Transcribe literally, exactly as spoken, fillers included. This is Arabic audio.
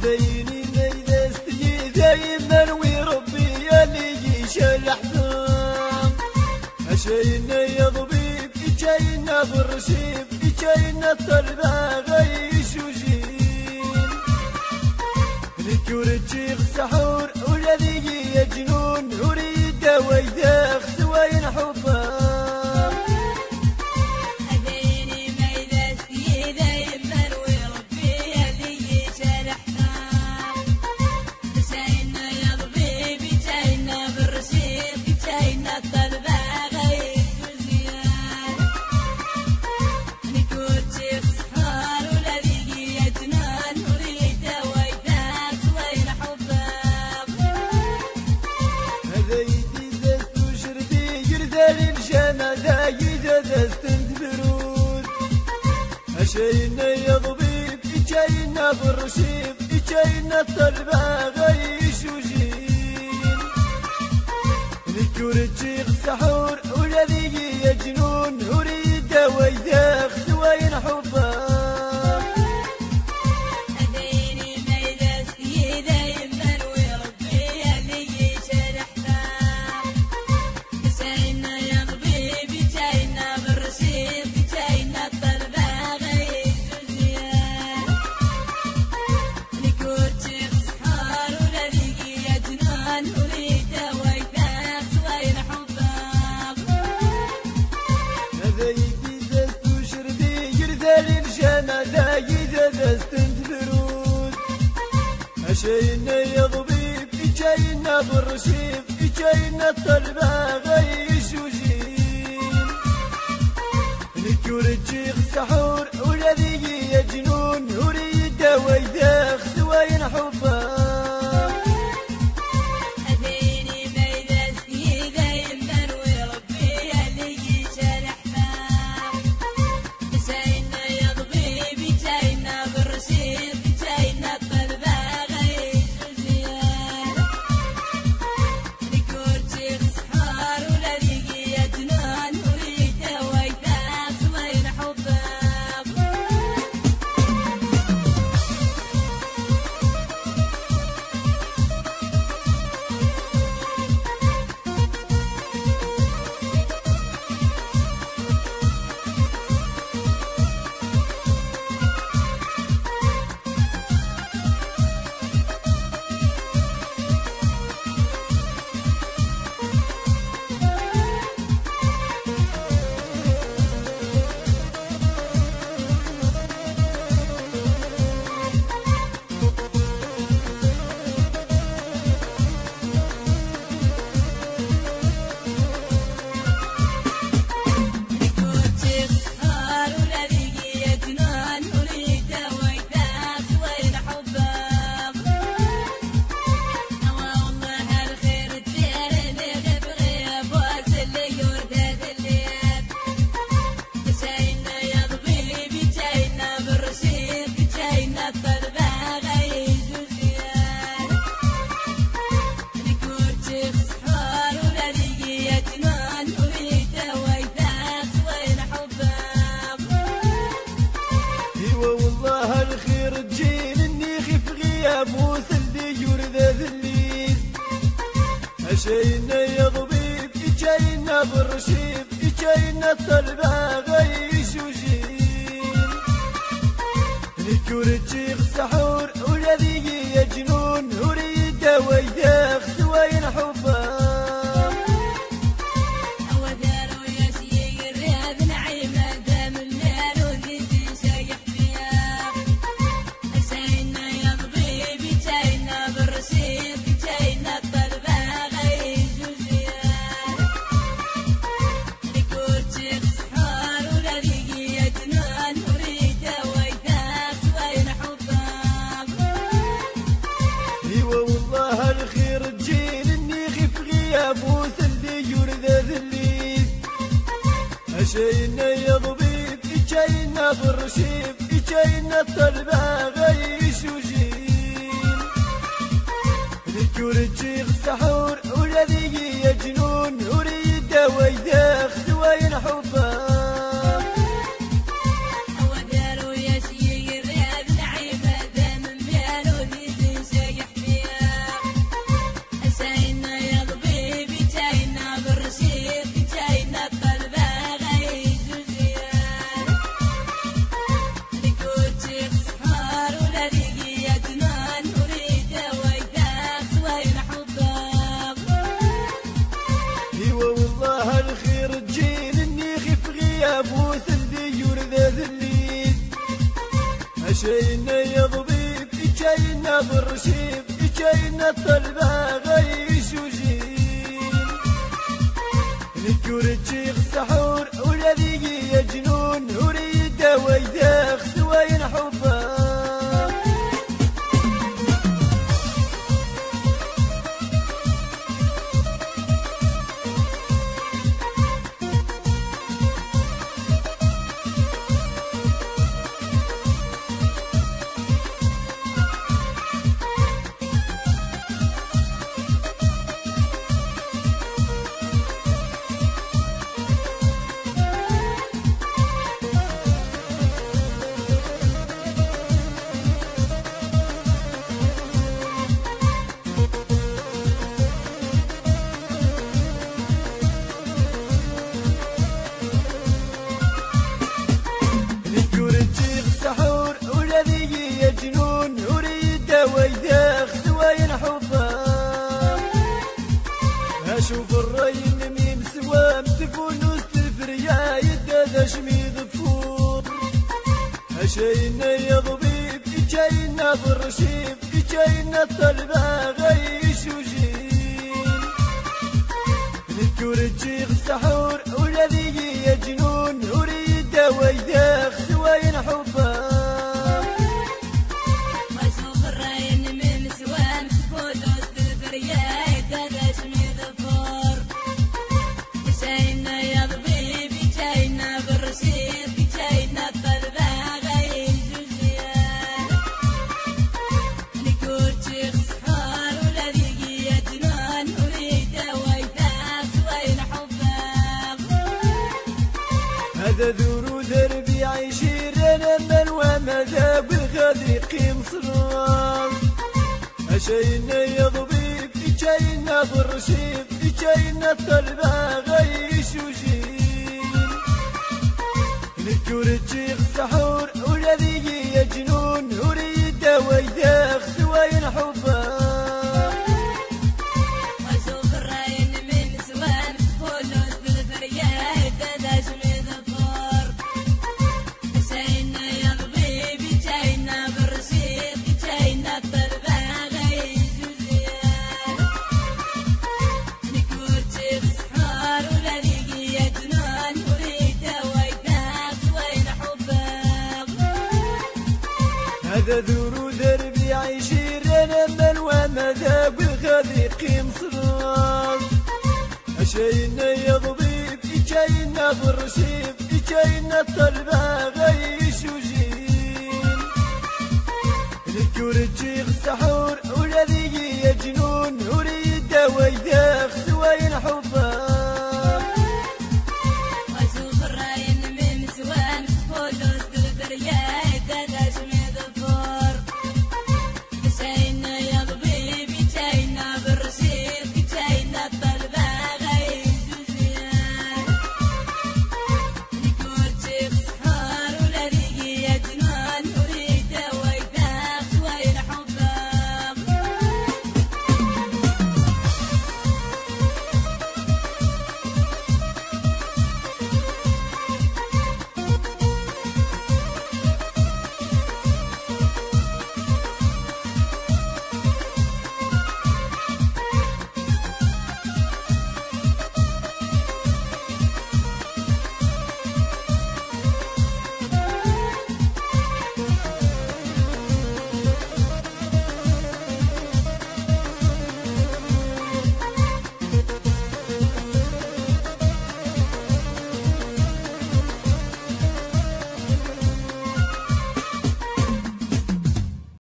هذيني ميدة استجي دايما ويربي يلي يشلح دم عشينا يا ضبيب إجينا بالرشيب إجينا الطلبة غيش وجين لك ورجيغ سحور ولذي يا جنون أريد ويداخ سوين حبه إجينا يا ضبيب إجينا بالرشيب إجينا الطلبة غيش وجين لك ورجيغ سحور ولذي يا جنون أريد ويداخ سوين حبه إجينا يا ضبيب إجينا بالرشيب إجينا الطلبة غيش وجين لك ورجيغ سحور ولذي يا جنون أريد ويداخ سوين حبه إجينا يا ضبيب إجينا بالرشيب إجينا الطلبة غيش وجين لك ورجيغ سحور ولذي يا جنون أريد ويداخ سوين حبه إجينا يا ضبيب إجينا بالرشيب إجينا الطلبة غيش وجين لك ورجيغ سحور ولذي يا جنون أريد ويداخ سوين حبه ودارو يا شيق الرياض نعيمة دام بيالو إجينا بالرشيب إجينا الطلبة غيش وجين نكور تشيخ سحور ولذيقي يا جنون وريد ويداخ سوين حبه اشوف الرين ميم سوام تكون وسط الفريا يدادا شميد فور اشينا يا ضبيب اجينا بالرشيب اجينا الطلبة غيش وجين نذكر تشيخ السحور ولذيقي يا جنون وريد ويداخ سوين حبه هذا ذو دربي عيشير انا من ومذاب الغادي قيم صراص اشينا يا ضبيب اجينا بالرشيب اجينا الطلبة غيش وجين نذكر تشيخ سحور ولذيقي يا جنون وريد ويداخ سوين حبه هذا ذو دربي عيشير انا من ومذاب الغادي قيم صراص اشينا يا ضبيب اجينا بالرشيب اجينا الطلبة غيش وجين نذكر تشيخ سحور ولذيقي